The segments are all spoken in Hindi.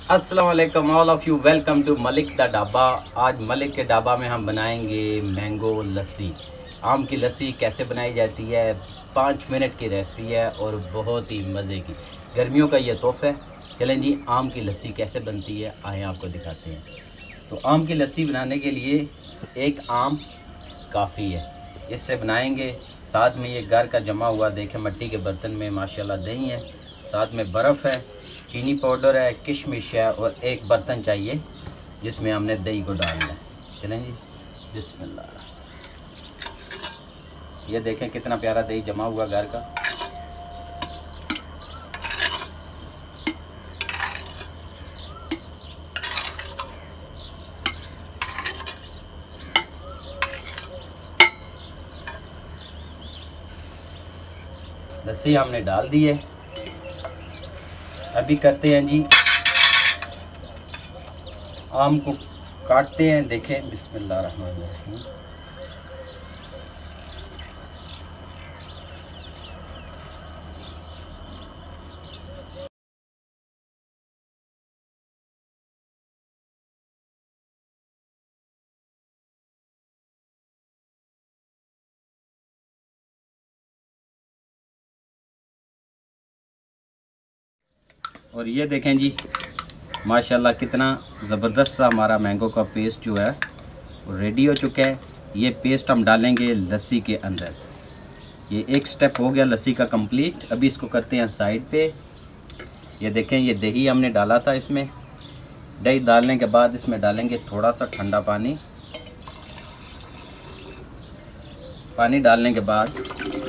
अस्सलाम वालेकुम all of you, welcome to Malik the dhaba. आज मलिक के ढाबा में हम बनाएंगे मैंगो लस्सी। आम की लस्सी कैसे बनाई जाती है, 5 मिनट की रेसिपी है और बहुत ही मज़े की। गर्मियों का ये तोहफ़ा है। चलें जी, आम की लस्सी कैसे बनती है आए आपको दिखाते हैं। तो आम की लस्सी बनाने के लिए एक आम काफ़ी है, इससे बनाएंगे। साथ में ये घर का जमा हुआ देखें मट्टी के बर्तन में माशाल्लाह दही है, साथ में बर्फ़ है, चीनी पाउडर है, किशमिश है और एक बर्तन चाहिए जिसमें हमने दही को डालना है। चलें जी, बिस्मिल्लाह। ये देखें कितना प्यारा दही जमा हुआ घर का। लस्सी हमने डाल दी है। अभी करते हैं जी, आम को काटते हैं। देखें बिस्मिल्लाह रहमान रहीम। और ये देखें जी माशाल्लाह कितना ज़बरदस्त सा हमारा मैंगो का पेस्ट जो है वो रेडी हो चुका है। ये पेस्ट हम डालेंगे लस्सी के अंदर। ये एक स्टेप हो गया लस्सी का कंप्लीट। अभी इसको करते हैं साइड पे। ये देखें ये दही हमने डाला था। इसमें दही डालने के बाद इसमें डालेंगे थोड़ा सा ठंडा पानी। पानी डालने के बाद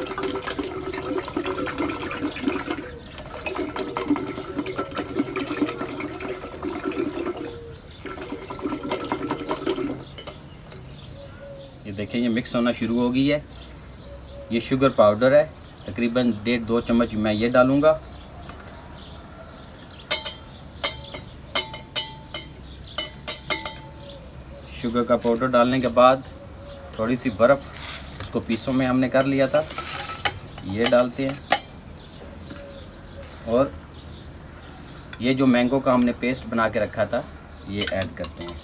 ये देखें ये मिक्स होना शुरू हो गई है। ये शुगर पाउडर है, तकरीबन 1.5-2 चम्मच मैं ये डालूँगा। शुगर का पाउडर डालने के बाद थोड़ी सी बर्फ़, उसको पीसों में हमने कर लिया था, ये डालते हैं। और ये जो मैंगो का हमने पेस्ट बना के रखा था ये ऐड करते हैं।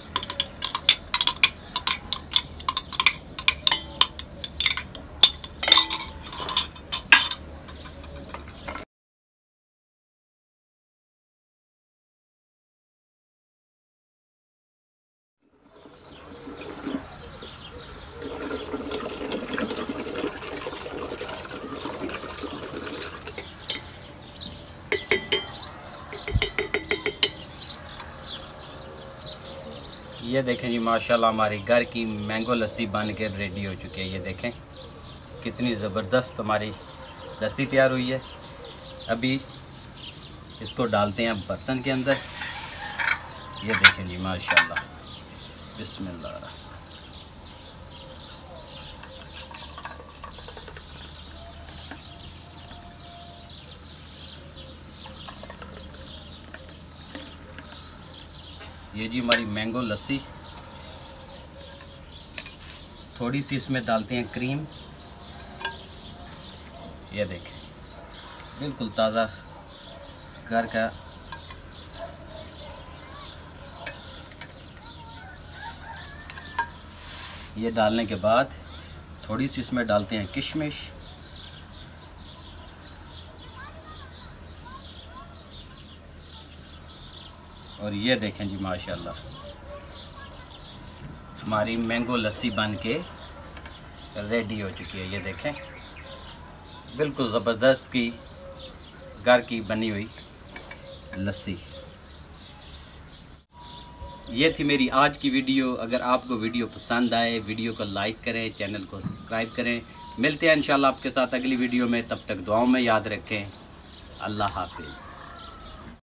ये देखें जी माशाल्लाह हमारी घर की मैंगो लस्सी बन के रेडी हो चुकी है। ये देखें कितनी ज़बरदस्त हमारी लस्सी तैयार हुई है। अभी इसको डालते हैं बर्तन के अंदर। ये देखें जी माशाल्लाह, बिस्मिल्लाह। ये जी हमारी मैंगो लस्सी। थोड़ी सी इसमें डालते हैं क्रीम। ये देखें बिल्कुल ताज़ा घर का। ये डालने के बाद थोड़ी सी इसमें डालते हैं किशमिश। और ये देखें जी माशाल्लाह हमारी मैंगो लस्सी बन के रेडी हो चुकी है। ये देखें बिल्कुल ज़बरदस्त की घर की बनी हुई लस्सी। ये थी मेरी आज की वीडियो। अगर आपको वीडियो पसंद आए वीडियो को लाइक करें, चैनल को सब्सक्राइब करें। मिलते हैं इंशाल्लाह आपके साथ अगली वीडियो में। तब तक दुआओं में याद रखें। अल्लाह हाफिज़।